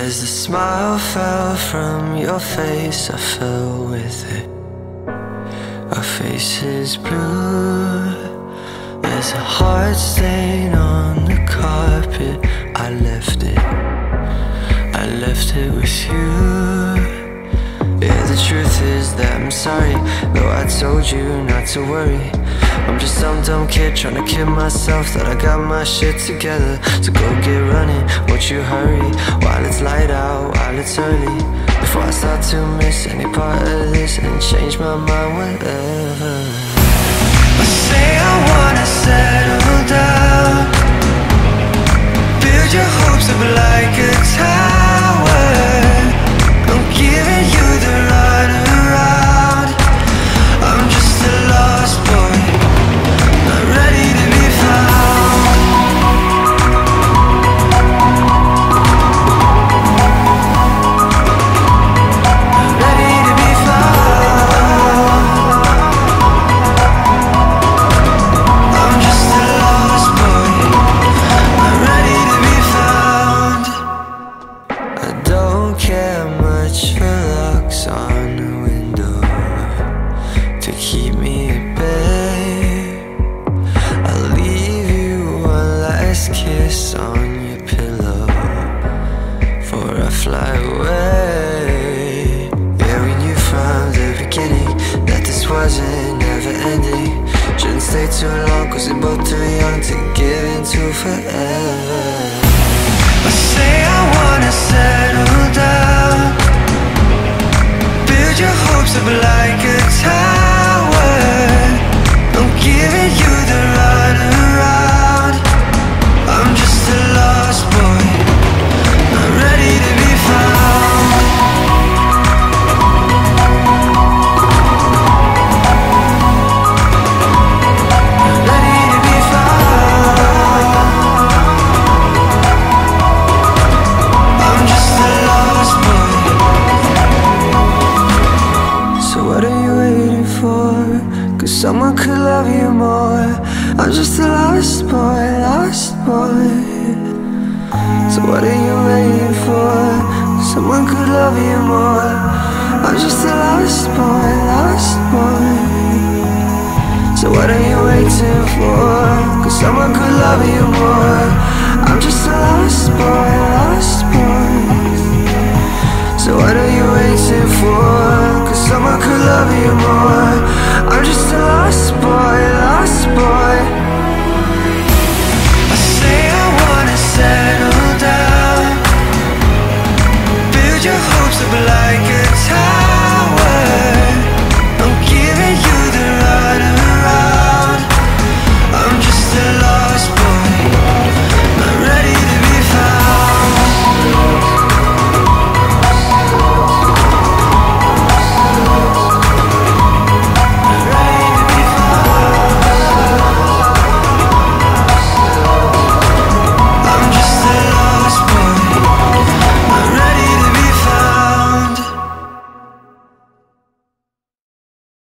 As the smile fell from your face, I fell with it. Our faces blue. There's a heart stain on the carpet. I left it with you. Yeah, the truth is that I'm sorry, though I told you not to worry. I'm just some dumb kid trying to kid myself that I got my shit together. So go get running, won't you hurry, while it's light out, while it's early, before I start to miss any part of this and change my mind whenever. I say I wanna settle down, build your hopes up like a tower. I'm giving you the runaround. I'm just a lost boy, not ready to be found. Not ready to be found. I'm just a lost boy, not ready to be found. I don't care much for locks on the window to keep me at bay. I'll leave you one last kiss on your pillow before I fly away. Yeah, we knew from the beginning that this wasn't never ending. Shouldn't stay too long cause we're both too young to give into forever. I say I wanna settle down, build your hopes up like a tower. I'm giving you the runaround. I'm just a lost boy, not ready to be found. Not ready to be found. I'm just a lost boy. So what are you waiting for? Cause someone could love you more. I'm just a lost boy, lost boy. So what are you waiting for? Someone could love you more. I'm just a lost boy, lost boy. So what are you waiting for? Cause someone could love you more. I'm just a lost boy, lost boy. So what are you waiting for? Cause someone could love you more.